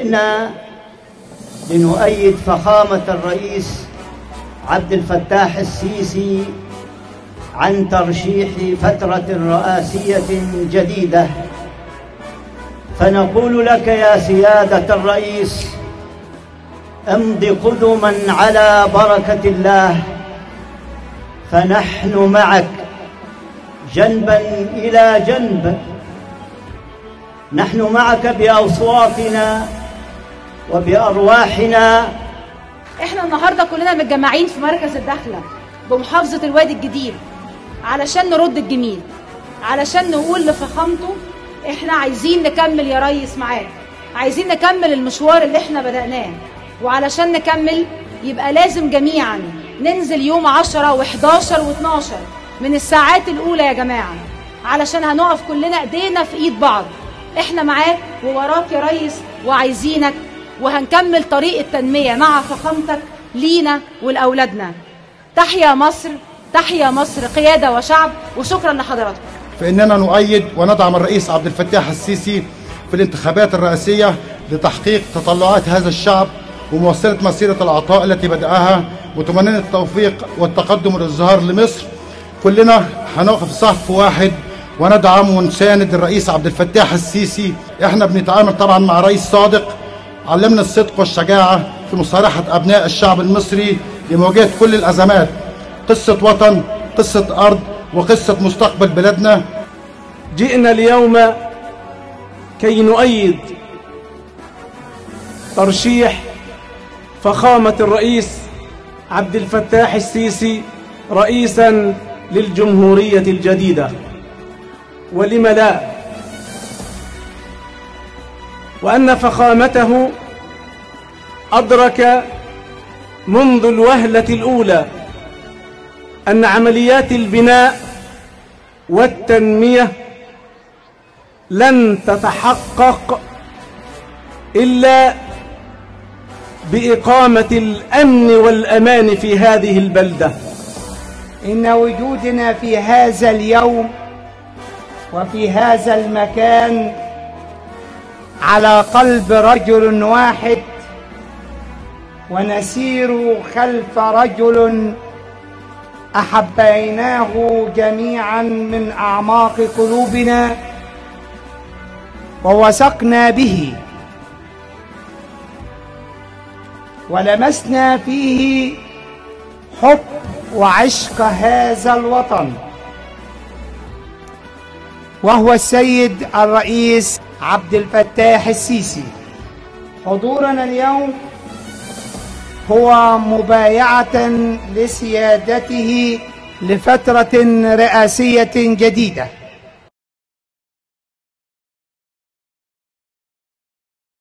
جئنا لنؤيد فخامة الرئيس عبد الفتاح السيسي عن ترشيح فترة رئاسية جديدة، فنقول لك يا سيادة الرئيس: امض قدما على بركة الله، فنحن معك جنبا إلى جنب. نحن معك بأصواتنا وبأرواحنا. احنا النهارده كلنا متجمعين في مركز الداخلة بمحافظة الوادي الجديد علشان نرد الجميل، علشان نقول لفخامته احنا عايزين نكمل يا ريس معاك، عايزين نكمل المشوار اللي احنا بدأناه، وعلشان نكمل يبقى لازم جميعا ننزل يوم 10 و11 و12 من الساعات الأولى يا جماعة، علشان هنقف كلنا ايدينا في ايد بعض. احنا معاك ووراك يا ريس وعايزينك، وهنكمل طريق التنمية مع فخامتك لينا ولأولادنا. تحيا مصر، تحيا مصر قيادة وشعب، وشكرا لحضراتكم. فإننا نؤيد وندعم الرئيس عبد الفتاح السيسي في الانتخابات الرئاسية لتحقيق تطلعات هذا الشعب ومواصلة مسيرة العطاء التي بدأها، وتمنينا التوفيق والتقدم والازدهار لمصر. كلنا هنقف صف واحد وندعم ونساند الرئيس عبد الفتاح السيسي. احنا بنتعامل طبعا مع رئيس صادق علمنا الصدق والشجاعة في مصارحة أبناء الشعب المصري لمواجهة كل الأزمات. قصة وطن، قصة أرض، وقصة مستقبل بلادنا. جئنا اليوم كي نؤيد ترشيح فخامة الرئيس عبد الفتاح السيسي رئيسا للجمهورية الجديدة، ولم لا، وأن فخامته أدرك منذ الوهلة الأولى أن عمليات البناء والتنمية لن تتحقق إلا بإقامة الأمن والأمان في هذه البلدة. إن وجودنا في هذا اليوم وفي هذا المكان على قلب رجل واحد، ونسير خلف رجل أحبيناه جميعا من أعماق قلوبنا ووثقنا به ولمسنا فيه حب وعشق هذا الوطن، وهو السيد الرئيس عبد الفتاح السيسي. حضورنا اليوم هو مبايعة لسيادته لفترة رئاسية جديدة.